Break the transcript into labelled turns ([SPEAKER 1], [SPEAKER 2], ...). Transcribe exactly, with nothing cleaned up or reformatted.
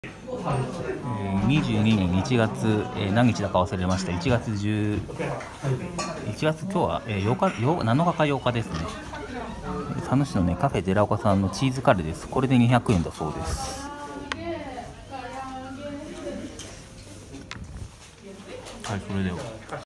[SPEAKER 1] えー、にじゅうにねんいちがつ、えー、何日だか忘れました。いちがつじゅう、いちがつ、今日は、えー、ようか、なのかかようかですね。佐野市のね、カフェ寺岡さんのチーズカレーです。これでにひゃくえんだそうです。はい、それでは。